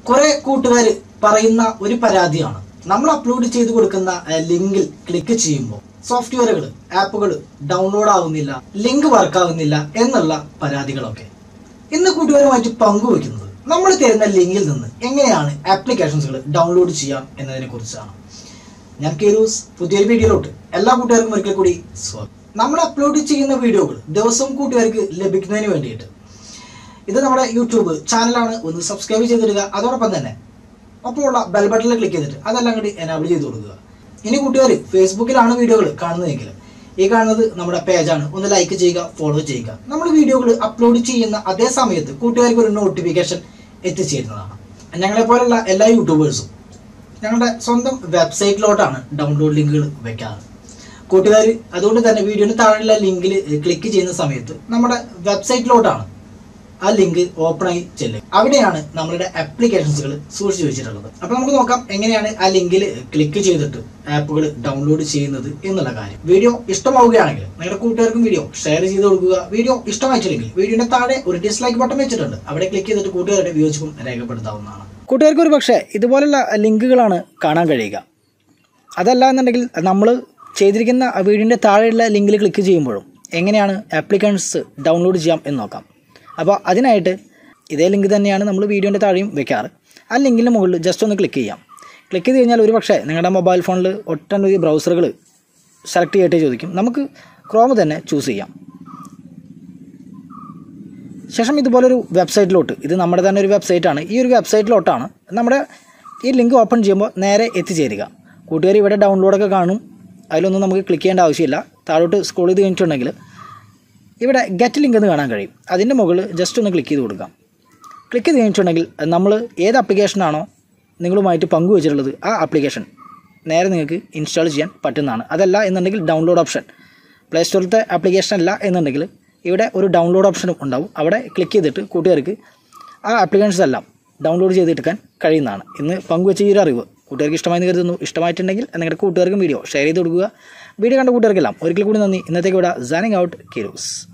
കുറെ കൂട്ടുകാർ പറയുന്ന ഒരു പരാതിയാണ് നമ്മൾ അപ്ലോഡ് ചെയ്ത് കൊടുക്കുന്ന ലിങ്കിൽ ക്ലിക്ക് ചെയ്യുമ്പോൾ സോഫ്റ്റ്വെയറുകൾ ആപ്പുകൾ ഡൗൺലോഡ് ആവുന്നില്ല, ലിങ്ക് വർക്ക് ആവുന്നില്ല എന്നുള്ള പരാതികളൊക്കെ. ഇന്ന് കൂട്ടുകാരുമായിട്ട് പങ്കുവെക്കുന്നത് നമ്മൾ തരുന്ന ലിങ്കിൽ നിന്ന് എങ്ങനെയാണ് ആപ്ലിക്കേഷൻസുകൾ ഡൗൺലോഡ് ചെയ്യാം എന്നതിനെ കുറിച്ചാണ്. ഞാൻ കീരൂസ്. പുതിയൊരു വീഡിയോയിലോട്ട് എല്ലാ കൂട്ടുകാർക്കും ഒരിക്കൽ കൂടി സ്വാഗതം. നമ്മൾ അപ്ലോഡ് ചെയ്യുന്ന വീഡിയോകൾ ദിവസവും കൂട്ടുകാർക്ക് ലഭിക്കുന്നതിന് വേണ്ടിയിട്ട് ഇത് നമ്മുടെ യൂട്യൂബ് ചാനലാണ്, ഒന്ന് സബ്സ്ക്രൈബ് ചെയ്തിടുക. അതോടൊപ്പം തന്നെ ഒപ്പമുള്ള ബെൽ ബട്ടണിൽ ക്ലിക്ക് ചെയ്തിട്ട് അതെല്ലാം കൂടി എനാബിൾ ചെയ്ത് കൊടുക്കുക. ഇനി കൂട്ടുകാർ ഫേസ്ബുക്കിലാണ് വീഡിയോകൾ കാണുന്നതെങ്കിൽ ഈ കാണുന്നത് നമ്മുടെ പേജാണ്, ഒന്ന് ലൈക്ക് ചെയ്യുക, ഫോളോ ചെയ്യുക. നമ്മൾ വീഡിയോകൾ അപ്ലോഡ് ചെയ്യുന്ന അതേ സമയത്ത് കൂട്ടുകാർക്ക് ഒരു നോട്ടിഫിക്കേഷൻ എത്തിച്ചേരുന്നതാണ്. ഞങ്ങളെ പോലുള്ള എല്ലാ യൂട്യൂബേഴ്സും ഞങ്ങളുടെ സ്വന്തം വെബ്സൈറ്റിലോട്ടാണ് ഡൗൺലോഡ് ലിങ്കുകൾ വെക്കാറ്. കൂട്ടുകാർ അതുകൊണ്ട് തന്നെ വീഡിയോന് താഴെയുള്ള ലിങ്കിൽ ക്ലിക്ക് ചെയ്യുന്ന സമയത്ത് നമ്മുടെ വെബ്സൈറ്റിലോട്ടാണ് ആ ലിങ്ക് ഓപ്പൺ ആയി ചെല്ലും. അവിടെയാണ് നമ്മളുടെ ആപ്ലിക്കേഷൻസുകൾ സൂക്ഷിച്ചു വെച്ചിട്ടുള്ളത്. അപ്പൊ നമുക്ക് നോക്കാം എങ്ങനെയാണ് ആ ലിങ്കിൽ ക്ലിക്ക് ചെയ്തിട്ട് ആപ്പുകൾ ഡൗൺലോഡ് ചെയ്യുന്നത് എന്നുള്ള കാര്യം. വീഡിയോ ഇഷ്ടമാവുകയാണെങ്കിൽ നിങ്ങളുടെ കൂട്ടുകാർക്കും വീഡിയോ ഷെയർ ചെയ്ത് കൊടുക്കുക. വീഡിയോ ഇഷ്ടമായിട്ടില്ലെങ്കിൽ വീഡിയോയുടെ താഴെ ഒരു ഡിസ്ലൈക്ക് ബട്ടൺ വെച്ചിട്ടുണ്ട്, അവിടെ ക്ലിക്ക് ചെയ്തിട്ട് കൂട്ടുകാരുടെ വിയോജിപ്പും രേഖപ്പെടുത്താവുന്നതാണ്. കൂട്ടുകാർക്ക് ഒരു പക്ഷേ ഇതുപോലുള്ള ലിങ്കുകളാണ് കാണാൻ കഴിയുക. അതല്ല എന്നുണ്ടെങ്കിൽ നമ്മൾ ചെയ്തിരിക്കുന്ന വീഡിയോൻ്റെ താഴെയുള്ള ലിങ്കിൽ ക്ലിക്ക് ചെയ്യുമ്പോഴും എങ്ങനെയാണ് ആപ്ലിക്കേഷൻസ് ഡൗൺലോഡ് ചെയ്യാം എന്ന് നോക്കാം. അപ്പോൾ അതിനായിട്ട് ഇതേ ലിങ്ക് തന്നെയാണ് നമ്മൾ വീഡിയോൻ്റെ താഴെയും വെക്കാറ്. ആ ലിങ്കിൻ്റെ മുകളിൽ ജസ്റ്റ് ഒന്ന് ക്ലിക്ക് ചെയ്യാം. ക്ലിക്ക് ചെയ്ത് കഴിഞ്ഞാൽ ഒരു പക്ഷേ നിങ്ങളുടെ മൊബൈൽ ഫോണിൽ ഒട്ടനവധി ബ്രൗസറുകൾ സെലക്ട് ചെയ്തിട്ട് ചോദിക്കും. നമുക്ക് ക്രോം തന്നെ ചൂസ് ചെയ്യാം. ശേഷം ഇതുപോലൊരു വെബ്സൈറ്റിലോട്ട്, ഇത് നമ്മുടെ തന്നെ ഒരു വെബ്സൈറ്റാണ്, ഈ ഒരു വെബ്സൈറ്റിലോട്ടാണ് നമ്മുടെ ഈ ലിങ്ക് ഓപ്പൺ ചെയ്യുമ്പോൾ നേരെ എത്തിച്ചേരുക. കൂട്ടുകാർ ഇവിടെ ഡൗൺലോഡൊക്കെ കാണും, അതിലൊന്നും നമുക്ക് ക്ലിക്ക് ചെയ്യേണ്ട ആവശ്യമില്ല. താഴോട്ട് സ്ക്രോൾ ചെയ്ത് കഴിഞ്ഞിട്ടുണ്ടെങ്കിൽ ഇവിടെ ഗെറ്റ് ലിങ്ക് എന്ന് കാണാൻ കഴിയും. അതിൻ്റെ മുകളിൽ ജസ്റ്റ് ഒന്ന് ക്ലിക്ക് ചെയ്ത് കൊടുക്കാം. ക്ലിക്ക് ചെയ്ത് കഴിഞ്ഞിട്ടുണ്ടെങ്കിൽ നമ്മൾ ഏത് ആപ്ലിക്കേഷനാണോ നിങ്ങളുമായിട്ട് പങ്കുവച്ചിട്ടുള്ളത് ആ ആപ്ലിക്കേഷൻ നേരെ നിങ്ങൾക്ക് ഇൻസ്റ്റാൾ ചെയ്യാൻ പറ്റുന്നതാണ്. അതല്ല എന്നുണ്ടെങ്കിൽ ഡൗൺലോഡ് ഓപ്ഷൻ, പ്ലേ സ്റ്റോറിലത്തെ ആപ്ലിക്കേഷൻ അല്ല എന്നുണ്ടെങ്കിൽ ഇവിടെ ഒരു ഡൗൺലോഡ് ഓപ്ഷനും ഉണ്ടാവും. അവിടെ ക്ലിക്ക് ചെയ്തിട്ട് കൂട്ടുകാർക്ക് ആ ആപ്ലിക്കേഷൻസ് എല്ലാം ഡൗൺലോഡ് ചെയ്തെടുക്കാൻ കഴിയുന്നതാണ്. ഇന്ന് പങ്കുവെച്ച ഈ ഒരു അറിവ് കൂട്ടുകാർക്ക് ഇഷ്ടമായി കരുതുന്നു. ഇഷ്ടമായിട്ടുണ്ടെങ്കിൽ നിങ്ങളുടെ കൂട്ടുകാർക്കും വീഡിയോ ഷെയർ ചെയ്ത് കൊടുക്കുക. വീഡിയോ കണ്ട കൂട്ടുകാർക്കെല്ലാം ഒരിക്കൽ കൂടി നന്ദി. ഇന്നത്തേക്ക് ഇവിടെ സൈനിങ് ഔട്ട്, കീരൂസ്.